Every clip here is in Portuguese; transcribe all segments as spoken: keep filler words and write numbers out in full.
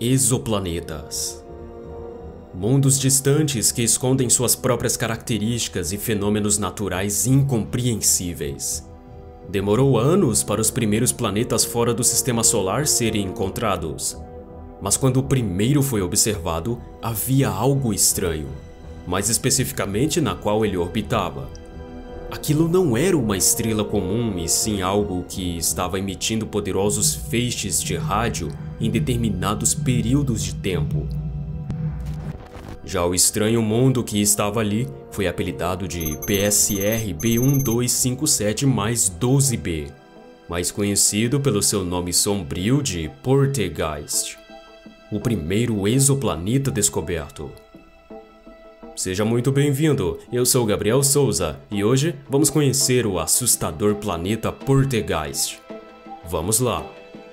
Exoplanetas. Mundos distantes que escondem suas próprias características e fenômenos naturais incompreensíveis. Demorou anos para os primeiros planetas fora do Sistema Solar serem encontrados. Mas quando o primeiro foi observado, havia algo estranho, mais especificamente na qual ele orbitava. Aquilo não era uma estrela comum, e sim algo que estava emitindo poderosos feixes de rádio em determinados períodos de tempo. Já o estranho mundo que estava ali foi apelidado de P S R B um dois cinco sete mais doze b, mais conhecido pelo seu nome sombrio de Portegeist, o primeiro exoplaneta descoberto. Seja muito bem-vindo, eu sou Gabriel Souza e hoje vamos conhecer o assustador planeta Portegeist. Vamos lá!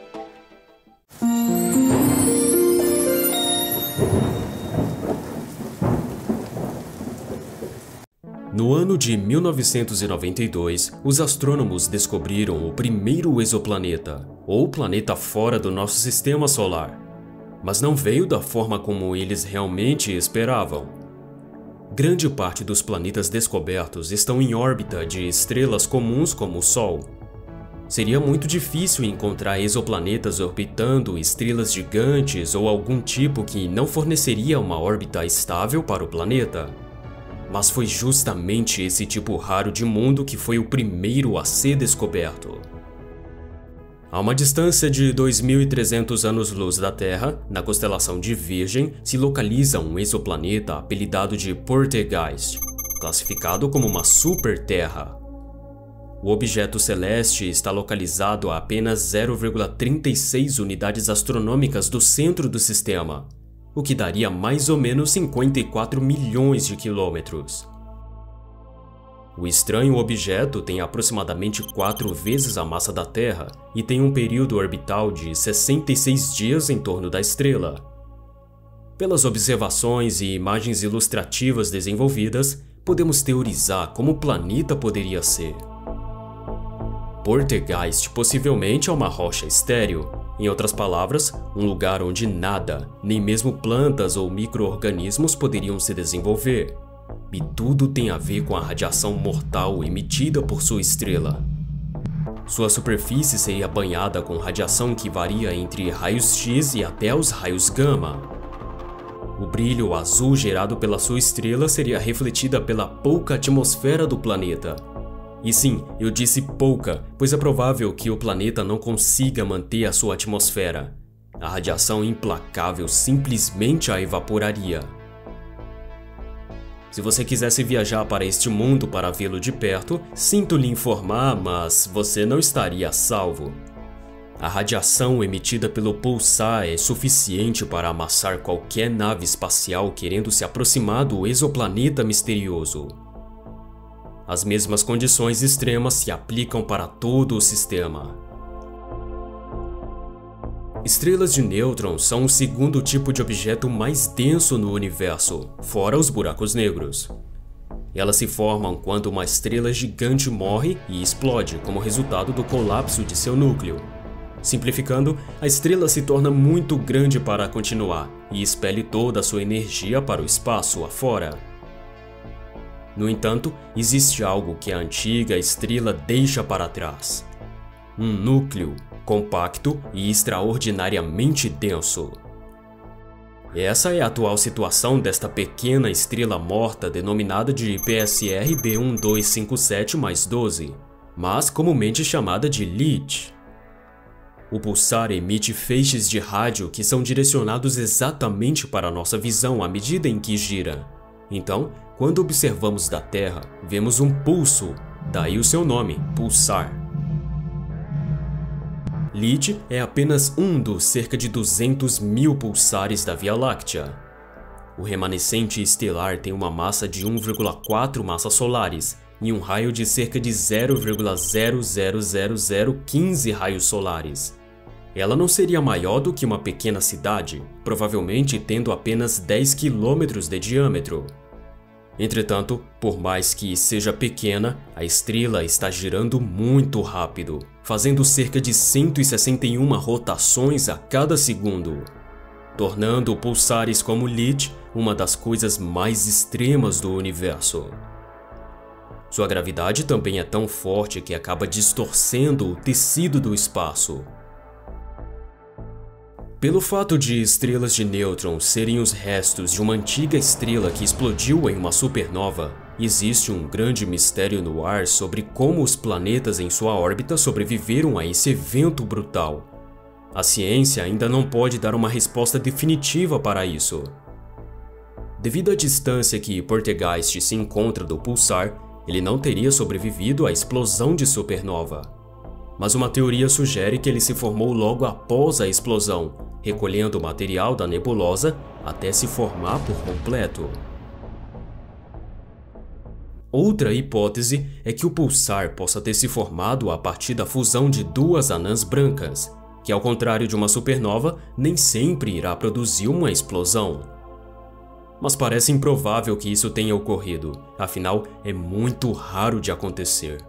No ano de mil novecentos e noventa e dois, os astrônomos descobriram o primeiro exoplaneta, ou planeta fora do nosso sistema solar. Mas não veio da forma como eles realmente esperavam. Grande parte dos planetas descobertos estão em órbita de estrelas comuns como o Sol. Seria muito difícil encontrar exoplanetas orbitando estrelas gigantes ou algum tipo que não forneceria uma órbita estável para o planeta. Mas foi justamente esse tipo raro de mundo que foi o primeiro a ser descoberto. A uma distância de dois mil e trezentos anos-luz da Terra, na constelação de Virgem, se localiza um exoplaneta apelidado de Portegeist, classificado como uma super-terra. O objeto celeste está localizado a apenas zero vírgula trinta e seis unidades astronômicas do centro do sistema, o que daria mais ou menos cinquenta e quatro milhões de quilômetros. O estranho objeto tem aproximadamente quatro vezes a massa da Terra e tem um período orbital de sessenta e seis dias em torno da estrela. Pelas observações e imagens ilustrativas desenvolvidas, podemos teorizar como o planeta poderia ser. Portegeist possivelmente é uma rocha estéril, em outras palavras, um lugar onde nada, nem mesmo plantas ou micro-organismos poderiam se desenvolver. E tudo tem a ver com a radiação mortal emitida por sua estrela. Sua superfície seria banhada com radiação que varia entre raios X e até os raios gama. O brilho azul gerado pela sua estrela seria refletida pela pouca atmosfera do planeta. E sim, eu disse pouca, pois é provável que o planeta não consiga manter a sua atmosfera. A radiação implacável simplesmente a evaporaria. Se você quisesse viajar para este mundo para vê-lo de perto, sinto lhe informar, mas você não estaria a salvo. A radiação emitida pelo pulsar é suficiente para amassar qualquer nave espacial querendo se aproximar do exoplaneta misterioso. As mesmas condições extremas se aplicam para todo o sistema. Estrelas de nêutrons são o segundo tipo de objeto mais denso no universo, fora os buracos negros. Elas se formam quando uma estrela gigante morre e explode como resultado do colapso de seu núcleo. Simplificando, a estrela se torna muito grande para continuar e expele toda a sua energia para o espaço afora. No entanto, existe algo que a antiga estrela deixa para trás: um núcleo compacto e extraordinariamente denso. Essa é a atual situação desta pequena estrela morta denominada de P S R B um dois cinco sete mais doze, mas comumente chamada de L I T. O pulsar emite feixes de rádio que são direcionados exatamente para a nossa visão à medida em que gira. Então, quando observamos da Terra, vemos um pulso, daí o seu nome, pulsar. L I T é apenas um dos cerca de duzentos mil pulsares da Via Láctea. O remanescente estelar tem uma massa de um vírgula quatro massas solares e um raio de cerca de zero vírgula zero zero zero zero um cinco raios solares. Ela não seria maior do que uma pequena cidade, provavelmente tendo apenas dez quilômetros de diâmetro. Entretanto, por mais que seja pequena, a estrela está girando muito rápido, fazendo cerca de cento e sessenta e uma rotações a cada segundo. tornando pulsares como Lilith uma das coisas mais extremas do universo. Sua gravidade também é tão forte que acaba distorcendo o tecido do espaço. Pelo fato de estrelas de nêutrons serem os restos de uma antiga estrela que explodiu em uma supernova, existe um grande mistério no ar sobre como os planetas em sua órbita sobreviveram a esse evento brutal. A ciência ainda não pode dar uma resposta definitiva para isso. Devido à distância que Poltergeist se encontra do pulsar, ele não teria sobrevivido à explosão de supernova. Mas uma teoria sugere que ele se formou logo após a explosão, recolhendo o material da nebulosa até se formar por completo. Outra hipótese é que o pulsar possa ter se formado a partir da fusão de duas anãs brancas, que, ao contrário de uma supernova, nem sempre irá produzir uma explosão. Mas parece improvável que isso tenha ocorrido, afinal é muito raro de acontecer.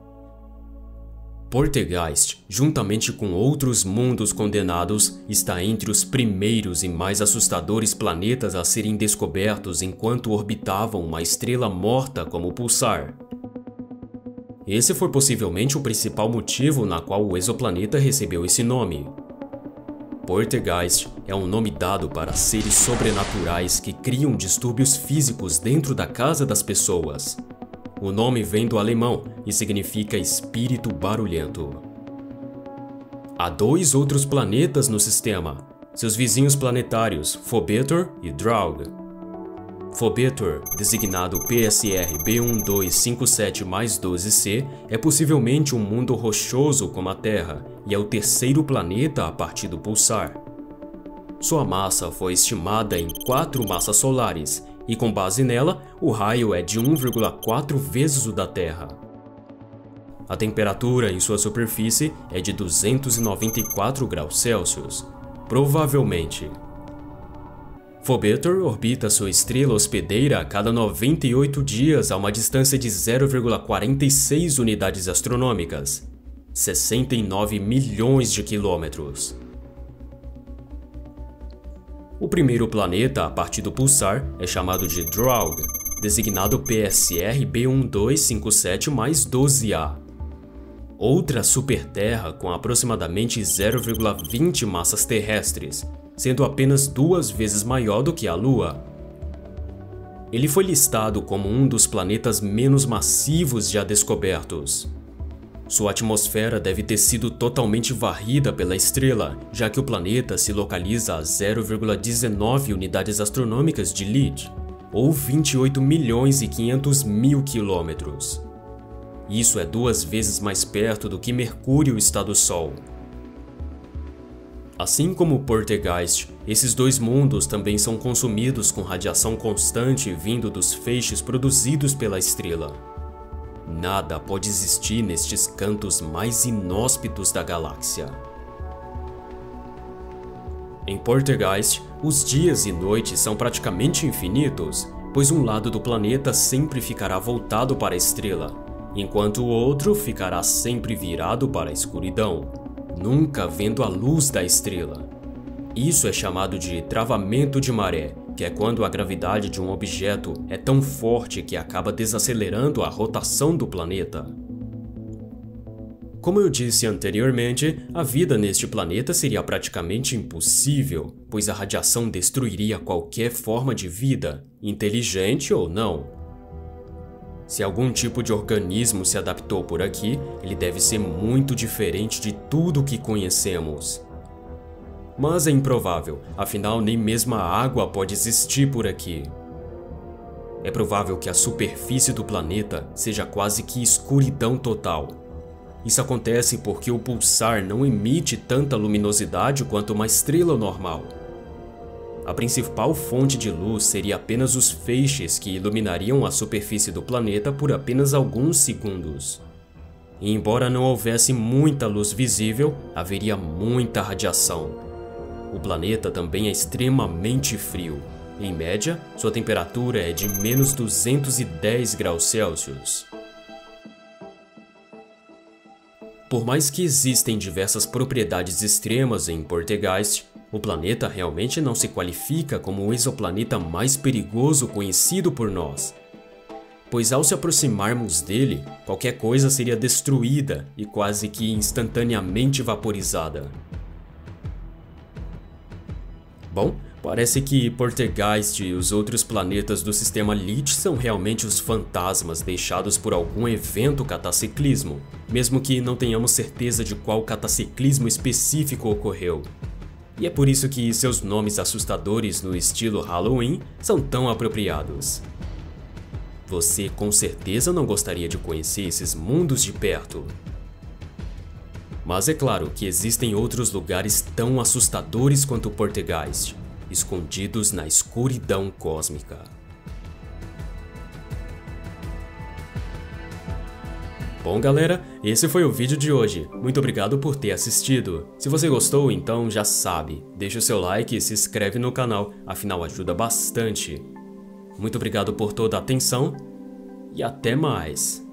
Poltergeist, juntamente com outros mundos condenados, está entre os primeiros e mais assustadores planetas a serem descobertos enquanto orbitavam uma estrela morta como o pulsar. Esse foi possivelmente o principal motivo na qual o exoplaneta recebeu esse nome. Poltergeist é um nome dado para seres sobrenaturais que criam distúrbios físicos dentro da casa das pessoas. O nome vem do alemão e significa espírito barulhento. Há dois outros planetas no sistema, seus vizinhos planetários Phobetor e Draug. Phobetor, designado P S R B um dois cinco sete mais doze C, é possivelmente um mundo rochoso como a Terra e é o terceiro planeta a partir do pulsar. Sua massa foi estimada em quatro massas solares e, com base nela, o raio é de um vírgula quatro vezes o da Terra. A temperatura em sua superfície é de duzentos e noventa e quatro graus Celsius, provavelmente. Phobetor orbita sua estrela hospedeira a cada noventa e oito dias a uma distância de zero vírgula quarenta e seis unidades astronômicas, sessenta e nove milhões de quilômetros. O primeiro planeta a partir do pulsar é chamado de Draug, designado P S R B um dois cinco sete mais doze A. Outra superterra com aproximadamente zero vírgula vinte massas terrestres, sendo apenas duas vezes maior do que a Lua. Ele foi listado como um dos planetas menos massivos já descobertos. Sua atmosfera deve ter sido totalmente varrida pela estrela, já que o planeta se localiza a zero vírgula dezenove unidades astronômicas de Lilith, ou vinte e oito milhões e quinhentos mil quilômetros. Isso é duas vezes mais perto do que Mercúrio está do Sol. Assim como Poltergeist, esses dois mundos também são consumidos com radiação constante vindo dos feixes produzidos pela estrela. Nada pode existir nestes cantos mais inóspitos da galáxia. Em Poltergeist, os dias e noites são praticamente infinitos, pois um lado do planeta sempre ficará voltado para a estrela, enquanto o outro ficará sempre virado para a escuridão, nunca vendo a luz da estrela. Isso é chamado de travamento de maré, que é quando a gravidade de um objeto é tão forte que acaba desacelerando a rotação do planeta. Como eu disse anteriormente, a vida neste planeta seria praticamente impossível, pois a radiação destruiria qualquer forma de vida, inteligente ou não. Se algum tipo de organismo se adaptou por aqui, ele deve ser muito diferente de tudo o que conhecemos. Mas é improvável, afinal nem mesmo a água pode existir por aqui. É provável que a superfície do planeta seja quase que escuridão total. Isso acontece porque o pulsar não emite tanta luminosidade quanto uma estrela normal. A principal fonte de luz seria apenas os feixes que iluminariam a superfície do planeta por apenas alguns segundos. E embora não houvesse muita luz visível, haveria muita radiação. O planeta também é extremamente frio. Em média, sua temperatura é de menos duzentos e dez graus Celsius. Por mais que existem diversas propriedades extremas em Poltergeist, o planeta realmente não se qualifica como o exoplaneta mais perigoso conhecido por nós, pois ao se aproximarmos dele, qualquer coisa seria destruída e quase que instantaneamente vaporizada. Bom, parece que Poltergeist e os outros planetas do sistema Lilith são realmente os fantasmas deixados por algum evento cataciclismo, mesmo que não tenhamos certeza de qual cataciclismo específico ocorreu. E é por isso que seus nomes assustadores no estilo Halloween são tão apropriados. Você com certeza não gostaria de conhecer esses mundos de perto. Mas é claro que existem outros lugares tão assustadores quanto o Poltergeist, escondidos na escuridão cósmica. Bom galera, esse foi o vídeo de hoje. Muito obrigado por ter assistido. Se você gostou, então já sabe, deixa o seu like e se inscreve no canal, afinal ajuda bastante. Muito obrigado por toda a atenção e até mais.